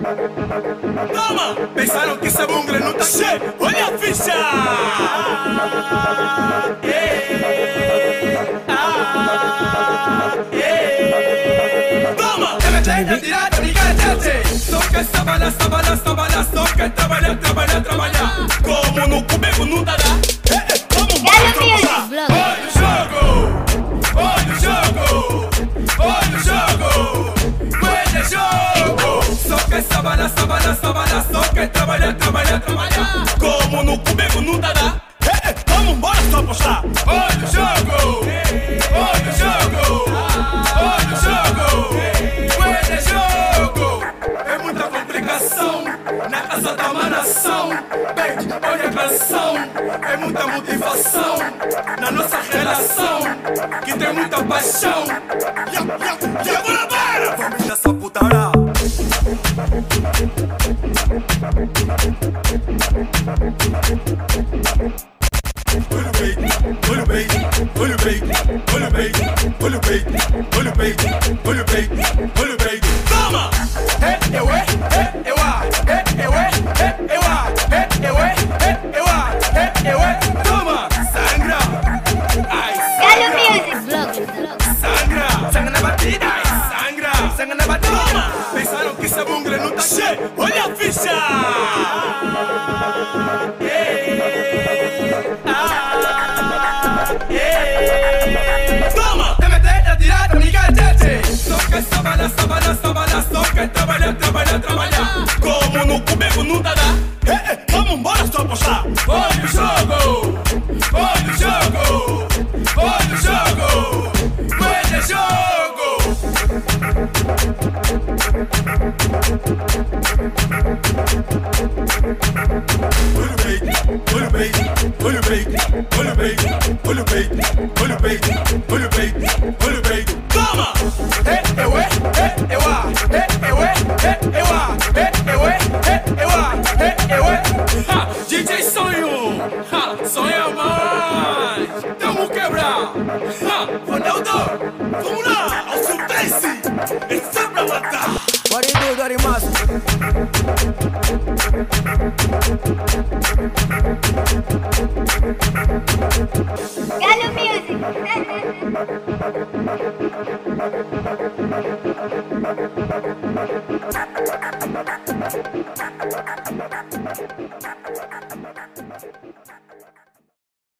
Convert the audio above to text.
Toma! Pensaram que essa bungra não tá cheia? Olha a ficha! Toma! É medalha direta, ligada, só quer trabalhar, trabalhar, trabalhar, só quer trabalhar, trabalhar, trabalhar. Como no cubego não dá. Vamos embora, tropa! Olha o jogo! Olha o jogo! Olha o jogo! Olha o jogo! Só quer trabalhar, trabalhar, trabalhar, só quer trabalhar, trabalhar, trabalhar. Como no cubego não dá. Vamos embora, só postar! Olha o jogo! Olha o jogo! Olha o jogo! Olha o jogo! É muita complicação na casa da manação. Bem, olha a canção, é muita motivação na nossa relação, que tem muita paixão. E agora bora! Vamos nessa putara! Olha o bait, olha o bait, olha o bait, olha o bait, olha o bait, olha o bait, olha o bait, olha o bait. Toma! Eu toma! Sangra! Ai, sangra! Sangra na batida! Sangra! Sangra na batida! Toma! Pensaram que essa bungra não tá cheia? Olha a ficha! Toma! É medalha direta, ligada, só quer trabalhar, trabalhar, trabalhar, só quer trabalhar, trabalhar, trabalhar. Como no cubego não dá. Vamos embora, só postar! Olha o jogo! Olha o jogo! Olha o jogo! Olha o jogo! Olha o bait, olha o bait, olha o bait, olha o bait, olha o bait, olha o bait, olha o bait, olha o bait. Toma! DJ Sonho! Sonha mais! Tamo quebrar! Ronaldo! Vamos lá! Ao seu trece! É só pra matar! What it do, Dirty Master? Galo Music!